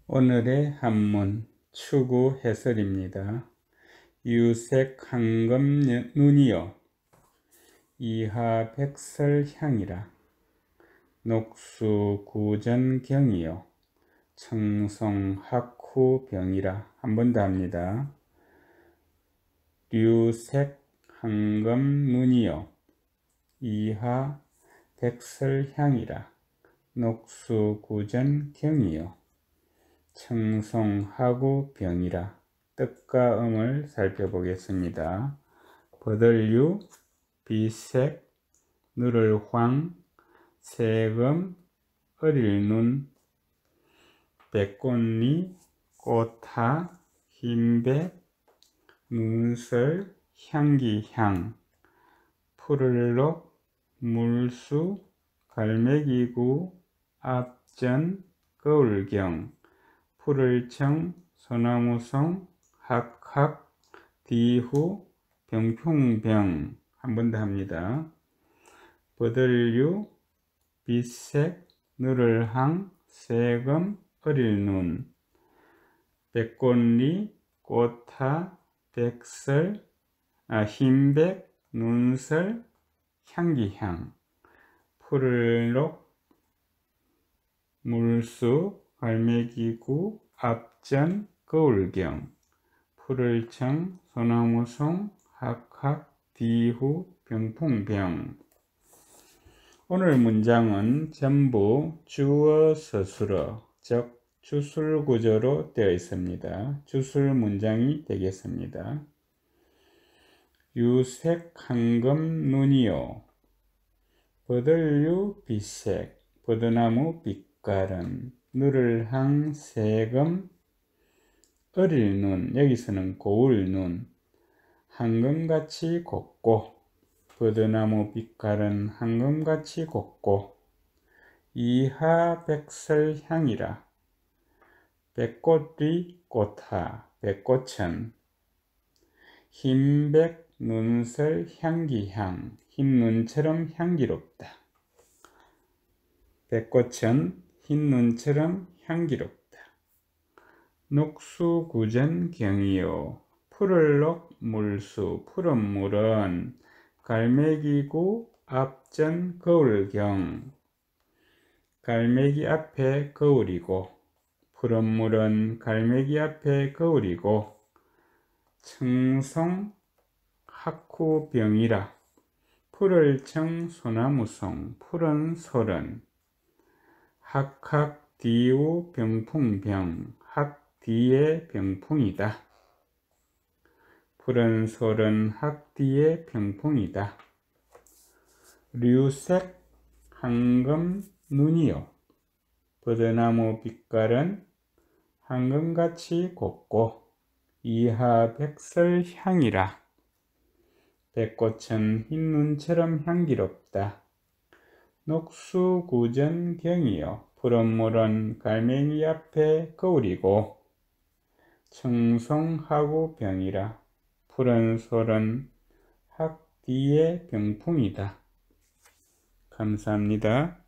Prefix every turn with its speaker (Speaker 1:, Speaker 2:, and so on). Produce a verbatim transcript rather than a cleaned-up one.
Speaker 1: 오늘의 한문 추구 해설입니다. 유색 황금 눈이여 이하 백설향이라 녹수 구전경이여 청송 학후병이라. 한 번 더 합니다. 유색 황금 눈이여 이하 백설향이라 녹수 구전경이여 청송하구 병이라. 뜻과 음을 살펴보겠습니다. 버들류, 비색, 누를 황, 세금, 어릴 눈, 백꽃니, 꽃하, 흰백, 눈설, 향기향, 푸를록, 물수, 갈매기구, 앞전, 거울경, 푸를청, 소나무송, 학학, 디후, 병풍병. 한 번 더 합니다. 버들류, 빛색, 누를항, 세금, 어릴눈, 백꽃리, 꽃하, 백설, 아, 흰백, 눈설, 향기향, 푸를록, 물수, 갈매기구, 앞전, 거울경, 푸를청, 소나무송, 학학, 디후, 병풍병. 오늘 문장은 전부 주어 서술어, 즉 주술 구조로 되어 있습니다. 주술 문장이 되겠습니다. 유색 황금 눈이요 버들류 빛색, 버드나무 빛깔은, 누를항 세금, 어릴 눈, 여기서는 고울 눈, 황금같이 곱고, 버드나무 빛깔은 황금같이 곱고, 이하 백설향이라, 백꽃이 꽃하, 백꽃은, 흰백 눈설 향기향, 흰눈처럼 향기롭다. 백꽃은 흰눈처럼 향기롭다. 녹수구전경이요 푸를록 물수, 푸른 물은 갈매기구 앞전 거울경, 갈매기 앞에 거울이고, 푸른 물은 갈매기 앞에 거울이고, 청송 학후병이라, 푸를청 소나무송, 푸른 솔은, 학학 디우 병풍병, 학 뒤의 병풍이다. 푸른 솔은 학 뒤의 병풍이다. 류색 황금 눈이요 버드나무 빛깔은 황금같이 곱고, 이하 백설향이라, 백꽃은 흰눈처럼 향기롭다. 녹수구전경이요 푸른 물은 갈매기 앞에 거울이고, 청송하구 병이라, 푸른 솔은 학 뒤의 병풍이다. 감사합니다.